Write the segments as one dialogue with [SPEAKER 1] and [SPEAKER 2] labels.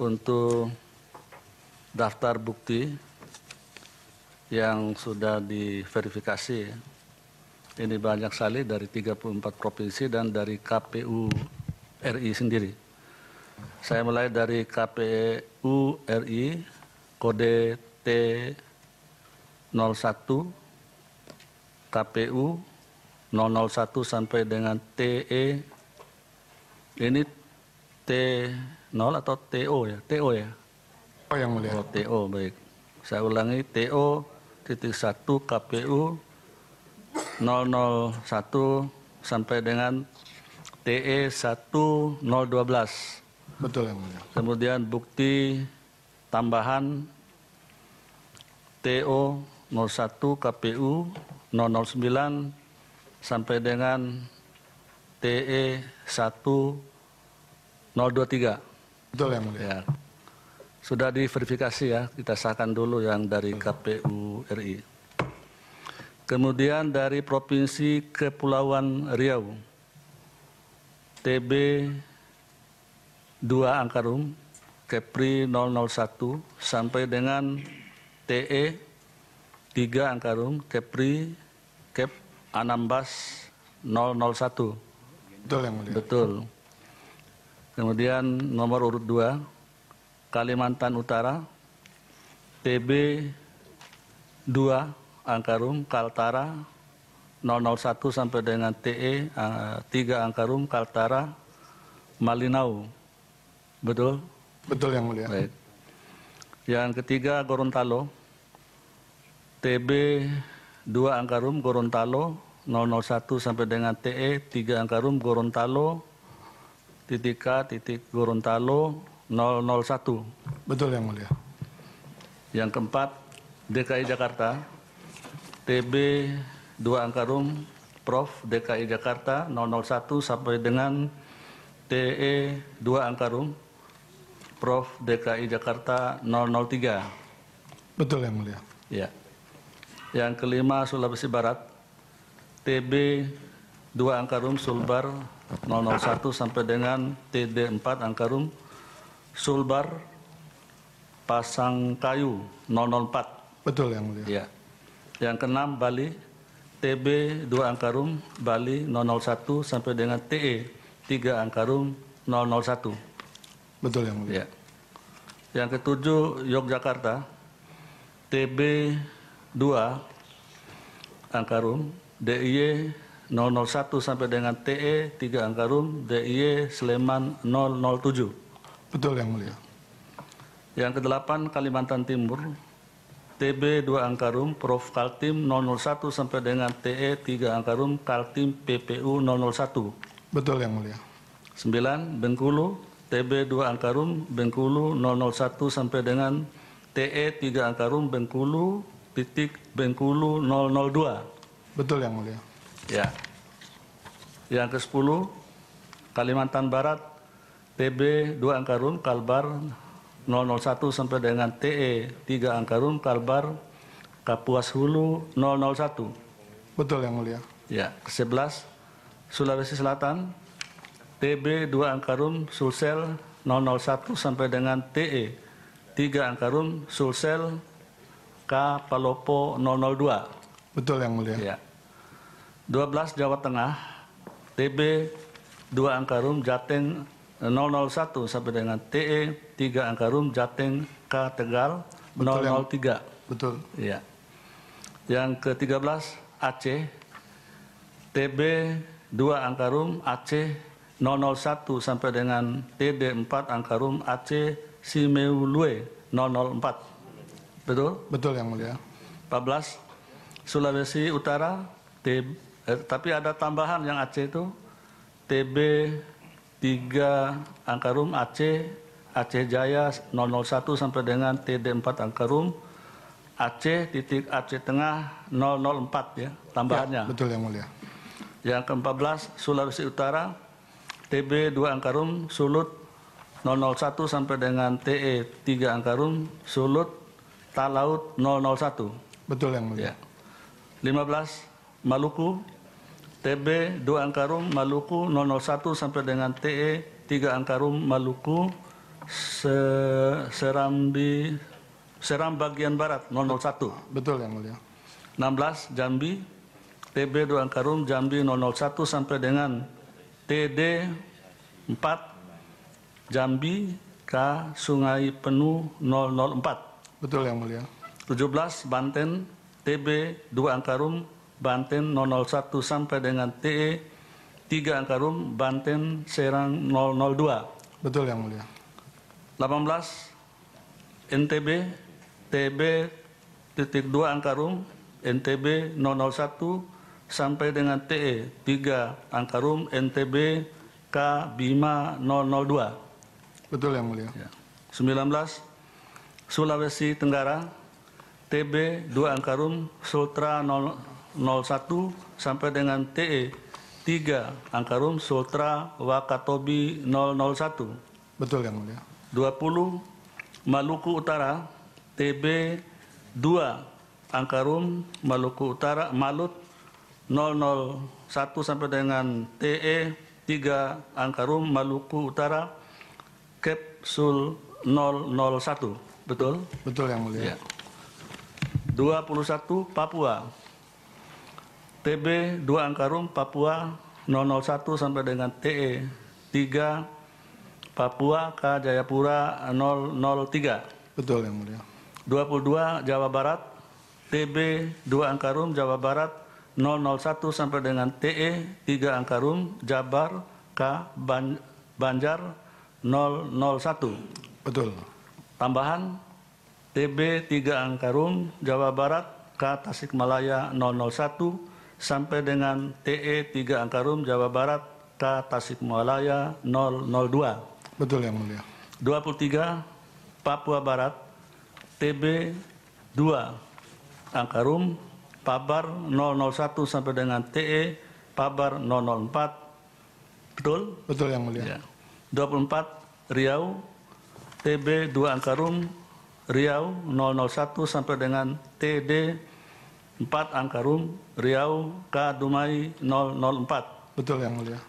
[SPEAKER 1] untuk daftar bukti yang sudah diverifikasi. Ini banyak sekali dari 34 provinsi dan dari KPU RI sendiri. Saya mulai dari KPU RI, kode T01, KPU 001 sampai dengan TE. Ini T0 atau TO ya? TO ya?
[SPEAKER 2] Oh, yang mulia.
[SPEAKER 1] Oh, TO, baik. Saya ulangi, TO.1 KPU 001 sampai dengan TE 1012.
[SPEAKER 2] Betul, yang mulia.
[SPEAKER 1] Kemudian bukti tambahan TO 01 KPU 009 sampai dengan TE 1023.
[SPEAKER 2] Betul, yang mulia.
[SPEAKER 1] Ya. Sudah diverifikasi ya, kita sahkan dulu yang dari KPU RI. Kemudian dari Provinsi Kepulauan Riau, TB 2 Angkarum, Kepri 001 sampai dengan TE 3 Angkarum, Kepri Kep Anambas 001.
[SPEAKER 2] Betul, yang mulia.
[SPEAKER 1] Betul. Kemudian nomor urut 2, Kalimantan Utara, TB 2 Angkarum, Kaltara 001 sampai dengan TE 3 Angkarum, Kaltara, Malinau. Betul?
[SPEAKER 2] Betul, yang mulia.
[SPEAKER 1] Baik. Yang ketiga Gorontalo, TB 2 Angkarum, Gorontalo 001 sampai dengan TE 3 Angkarum, Gorontalo, titik K, titik Gorontalo 001.
[SPEAKER 2] Betul, yang mulia.
[SPEAKER 1] Yang keempat, DKI Jakarta, TB 2 Angkarum, Prof DKI Jakarta 001 sampai dengan TE 2 Angkarum, Prof DKI Jakarta 003.
[SPEAKER 2] Betul, yang mulia.
[SPEAKER 1] Ya. Yang kelima, Sulawesi Barat, TB 2 Angkarum, Sulbar 001 sampai dengan TD 4 Angkarum, Sulbar Pasangkayu 004.
[SPEAKER 2] Betul, yang mulia.
[SPEAKER 1] Ya. Yang keenam, Bali, TB 2 Angkarum, Bali 001 sampai dengan TE 3 Angkarum 001.
[SPEAKER 2] Betul, yang mulia.
[SPEAKER 1] Ya. Yang ketujuh, Yogyakarta, TB 2 Angkarum, DIY 001 sampai dengan TE 3 Angkarum, DIY Sleman 007.
[SPEAKER 2] Betul, yang mulia.
[SPEAKER 1] Yang kedelapan, Kalimantan Timur, TB 2 Angkarum, Prof Kaltim 001 sampai dengan TE 3 Angkarum, Kaltim PPU 001.
[SPEAKER 2] Betul, yang mulia.
[SPEAKER 1] 9. Bengkulu, TB 2 Angkarum, Bengkulu 001 sampai dengan TE 3 Angkarum, Bengkulu, titik Bengkulu 002.
[SPEAKER 2] Betul, yang mulia.
[SPEAKER 1] Ya. Yang ke-10, Kalimantan Barat, TB 2 Angkarum, Kalbar 001 sampai dengan TE 3 Angkarum, Kalbar, Kapuas Hulu 001.
[SPEAKER 2] Betul, yang mulia.
[SPEAKER 1] Ya. Ke-11, Sulawesi Selatan, TB 2 Angkarum, Sulsel 001 sampai dengan TE 3 Angkarum, Sulsel, K Palopo 002.
[SPEAKER 2] Betul, yang mulia.
[SPEAKER 1] Ya. 12, Jawa Tengah, TB 2 Angkarum, Jateng 001 sampai dengan TE 3 Angkarum, Jateng, K Tegal 003.
[SPEAKER 2] Betul.
[SPEAKER 1] Ya. Yang ke-13, Aceh, TB 2 Angkarum, Aceh 001 sampai dengan TD 4 Angkarum, Aceh Simeulue 004. Betul?
[SPEAKER 2] Betul, yang mulia.
[SPEAKER 1] 14, Sulawesi Utara, tapi ada tambahan yang Aceh itu, TB 3 Angkarum, Aceh, Aceh Jaya 001 sampai dengan TD 4 Angkarum, Aceh titik Aceh Tengah 004 ya, tambahannya.
[SPEAKER 2] Ya, betul, yang mulia.
[SPEAKER 1] Yang ke-14, Sulawesi Utara, TB 2 Angkarum, Sulut 001 sampai dengan TE 3 Angkarum, Sulut, Talaut 001.
[SPEAKER 2] Betul, yang mulia.
[SPEAKER 1] Ya. 15, Maluku, TB 2 Angkarum, Maluku 001 sampai dengan TE 3 Angkarum, Maluku, Seram bagian barat 001.
[SPEAKER 2] Betul yang mulia.
[SPEAKER 1] 16 Jambi, TB 2 Angkarum Jambi 001 sampai dengan TD 4 Jambi K Sungai Penuh 004.
[SPEAKER 2] Betul yang mulia.
[SPEAKER 1] 17 Banten, TB 2 Angkarum Banten 001 sampai dengan TE 3 Angkarum Banten Serang 002.
[SPEAKER 2] Betul yang mulia.
[SPEAKER 1] 18 NTB, TB titik 2 Angkarum NTB 001 sampai dengan TE 3 Angkarum NTB K Bima 002.
[SPEAKER 2] Betul yang mulia.
[SPEAKER 1] 19 Sulawesi Tenggara, TB 2 Angkarum Sultra 01 sampai dengan TE 3 Angkarum Sultra Wakatobi 001.
[SPEAKER 2] Betul yang mulia.
[SPEAKER 1] 20 Maluku Utara, TB 2 Angkarum Maluku Utara Malut 001 sampai dengan TE 3 Angkarum Maluku Utara Kapsul 001. Betul?
[SPEAKER 2] Betul yang mulia.
[SPEAKER 1] Ya. 21 Papua, TB 2 Angkarum Papua 001 sampai dengan TE 3 Papua K Jayapura 003.
[SPEAKER 2] Betul yang mulia.
[SPEAKER 1] 22 Jawa Barat, TB 2 Angkarum Jawa Barat 001 sampai dengan TE 3 Angkarum Jabar K Banjar 001.
[SPEAKER 2] Betul.
[SPEAKER 1] Tambahan TB 3 Angkarum Jawa Barat K Tasikmalaya 001 sampai dengan TE 3 Angkarum Jawa Barat K Tasikmalaya 002.
[SPEAKER 2] Betul yang mulia.
[SPEAKER 1] 23 Papua Barat, TB 2 Angkarum Pabar 001 sampai dengan TE Pabar 004. Betul?
[SPEAKER 2] Betul yang mulia.
[SPEAKER 1] Ya. 24 Riau, TB 2 Angkarum Riau 001 sampai dengan TD 4 Angkarum Riau K Dumai 004.
[SPEAKER 2] Betul yang mulia.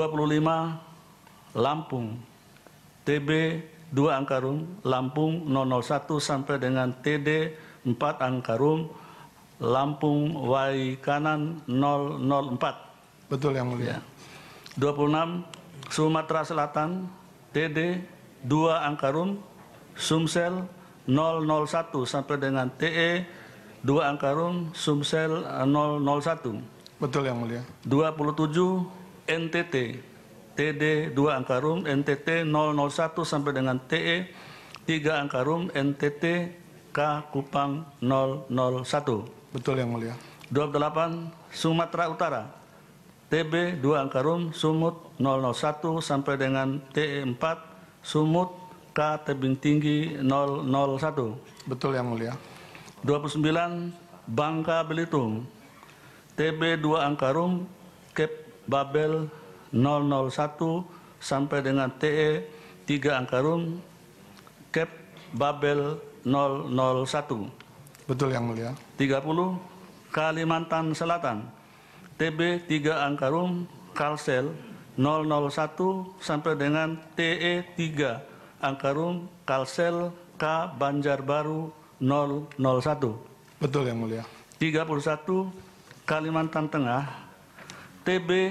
[SPEAKER 1] 25 Lampung, TB 2 Angkarum Lampung 001 sampai dengan TD 4 Angkarum Lampung Wai Kanan 004.
[SPEAKER 2] Betul yang mulia.
[SPEAKER 1] Ya. 26 Sumatera Selatan, TD 2 Angkarum Sumsel 001 sampai dengan TE 2 Angkarum Sumsel 001.
[SPEAKER 2] Betul yang mulia.
[SPEAKER 1] 27 NTT, TD 2 Angkarum NTT 001 sampai dengan TE 3 Angkarum NTT K Kupang 001.
[SPEAKER 2] Betul yang mulia.
[SPEAKER 1] 28 Sumatera Utara, TB 2 Angkarum Sumut 001 sampai dengan TE 4 Sumut K Tebing Tinggi 001.
[SPEAKER 2] Betul yang mulia.
[SPEAKER 1] 29 Bangka Belitung, TB 2 Angkarum Cape Babel 001 sampai dengan TE 3 Angkarum Cape Babel 001.
[SPEAKER 2] Betul yang mulia.
[SPEAKER 1] 30 Kalimantan Selatan, TB 3 Angkarum Kalsel 001 sampai dengan TE 3 Angkarum Kalsel K Banjarbaru 001.
[SPEAKER 2] Betul yang mulia.
[SPEAKER 1] 31 Kalimantan Tengah, TB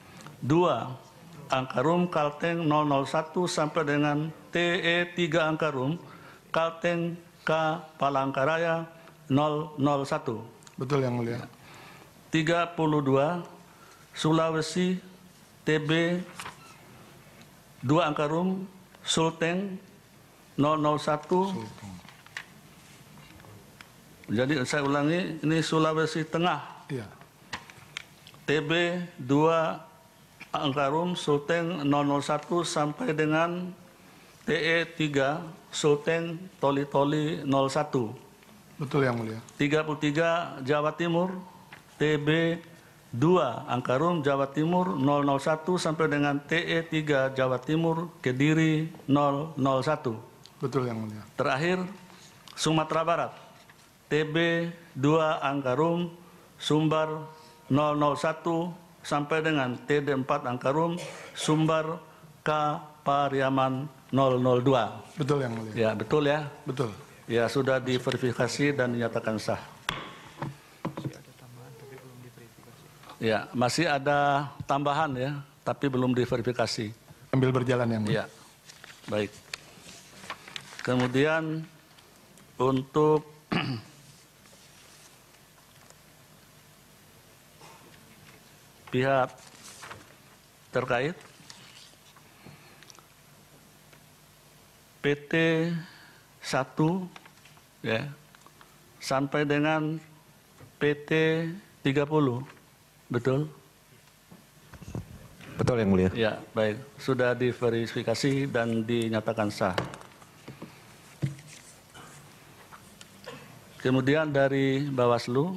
[SPEAKER 1] 2 Angkarum Kalteng 001 sampai dengan TE 3 Angkarum Kalteng K Palangkaraya 001.
[SPEAKER 2] Betul yang mulia.
[SPEAKER 1] 32 Sulawesi, TB 2 Angkarum Sulteng 001. Jadi saya ulangi, ini Sulawesi Tengah,
[SPEAKER 2] Iya.
[SPEAKER 1] TB 2 Angkarum Sulteng 001 sampai dengan TE 3 Sulteng Toli-Toli 01.
[SPEAKER 2] Betul yang mulia.
[SPEAKER 1] 33 Jawa Timur, TB 2 Angkarum Jawa Timur 001 sampai dengan TE 3 Jawa Timur Kediri 001.
[SPEAKER 2] Betul yang mulia.
[SPEAKER 1] Terakhir Sumatera Barat, TB 2 Angkarum Sumbar 001 sampai dengan TD 4 Angkarum Sumbar K Pariaman
[SPEAKER 2] Betul yang mulia.
[SPEAKER 1] Ya, betul ya?
[SPEAKER 2] Betul.
[SPEAKER 1] Ya, sudah diverifikasi dan dinyatakan sah. Ya, masih ada tambahan ya, tapi belum diverifikasi.
[SPEAKER 2] Sambil berjalan yang mulia.
[SPEAKER 1] Ya, baik. Kemudian untuk pihak terkait, PT 1 ya, sampai dengan PT 30, betul?
[SPEAKER 3] Betul yang mulia.
[SPEAKER 1] Ya, baik. Sudah diverifikasi dan dinyatakan sah. Kemudian dari Bawaslu,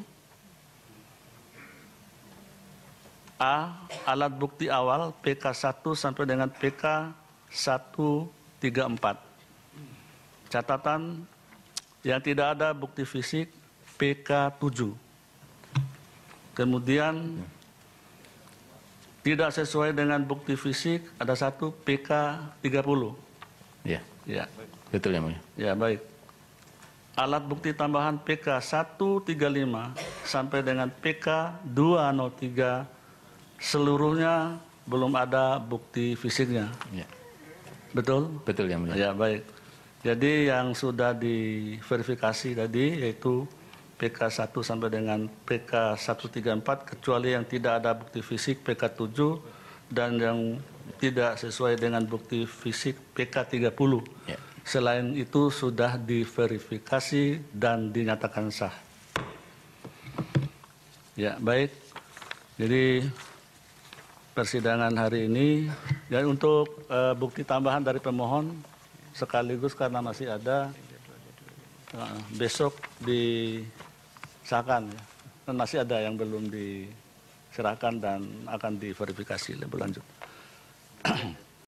[SPEAKER 1] A. Alat bukti awal PK1 sampai dengan PK134. Catatan yang tidak ada bukti fisik PK7. Kemudian tidak sesuai dengan bukti fisik ada satu PK30.
[SPEAKER 3] Ya,
[SPEAKER 1] Ya,
[SPEAKER 3] betul yang mulia.
[SPEAKER 1] ya baik. Alat bukti tambahan PK135 sampai dengan PK203 seluruhnya belum ada bukti fisiknya.
[SPEAKER 3] Ya,
[SPEAKER 1] Betul?
[SPEAKER 3] betul yang mulia.
[SPEAKER 1] Ya, baik. Jadi yang sudah diverifikasi tadi yaitu PK1 sampai dengan PK134 kecuali yang tidak ada bukti fisik PK7 dan yang tidak sesuai dengan bukti fisik PK30.
[SPEAKER 3] Ya.
[SPEAKER 1] Selain itu sudah diverifikasi dan dinyatakan sah. Ya, baik. Jadi persidangan hari ini ya untuk bukti tambahan dari pemohon sekaligus karena masih ada besok disahkan ya. Dan masih ada yang belum diserahkan dan akan diverifikasi lebih lanjut.